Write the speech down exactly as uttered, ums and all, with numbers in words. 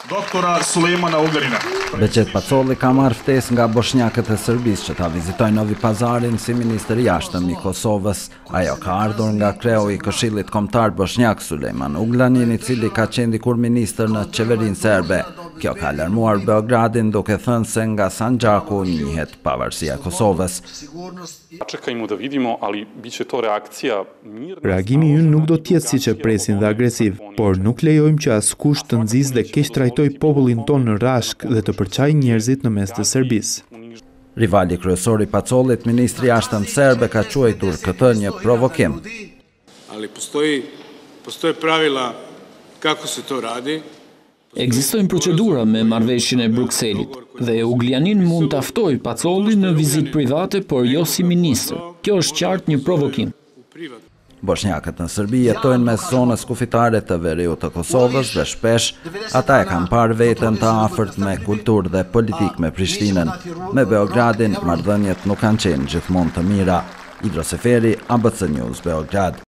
doktora Sulejmana Ugljanina. Beqet Pacolli ka marrë ftesë nga bosnjakët e Serbisë që ta vizitojnë Novi Pazarin si ministër i jashtëm i Kosovës. Ajo ka ardhur nga kreu i Këshillit Kombëtar Bosnjak Sulejman Ugljanin, i cili ka qenë dikur ministër në qeverinë serbe. Kjo ka alarmuar Beogradin, duke thënë se nga Sandžaku njihet pavarësia e Kosovës. Čekajmo da vidimo, ali biće to reakcija mirna. Reagimi ynë nuk do të jetë siç e presin dhe agresiv, por nuk lejojmë që askush të nxisë dhe keq trajtoj popullin tonë në rashk dhe të përçajë njerëzit në mes të Serbisë. Rivali kryesor i Pacollit, ministri i jashtëm serbe, ka quajtur këtë një provokim. Ali postoji postoje pravila kako se to radi. Ekzistojnë procedura me marrëveshjen e Brukselit dhe Ugljanin mund të ftoj Pacolli në vizitë private, por jo si ministër. Kjo është qartë një provokim. Bosnjakët në Serbi jetojnë mes zonës kufitare të veriut të Kosovës dhe shpesh ata e kanë parë veten të afërt me kulturë dhe politikë me Prishtinën. Me Beogradin marrëdhëniet nuk kanë qenë gjithmonë të mira. Idro Seferi, A B C News, Beograd.